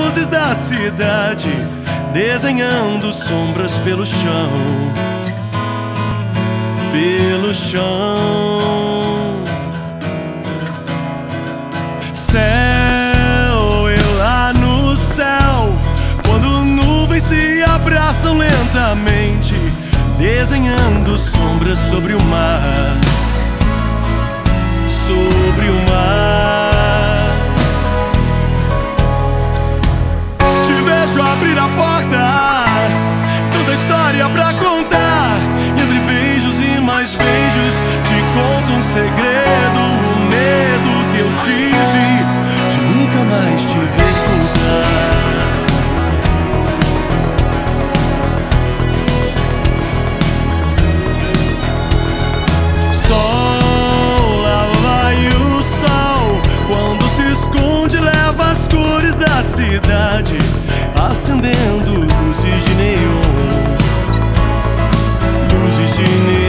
luzes da cidade, desenhando sombras pelo chão, pelo chão. Céu, e lá no céu, quando nuvens se abraçam lentamente, desenhando sombras sobre o mar, sobre o mar. Te vejo abrir a porta, tanta história pra contar, e entre beijos e mais beijos te conto um segredo, o medo que eu tive de nunca mais te ver voltar. Sol, lá vai o sol, quando se esconde leva as cores da cidade, acendendo luzes de neon, luzes de neon.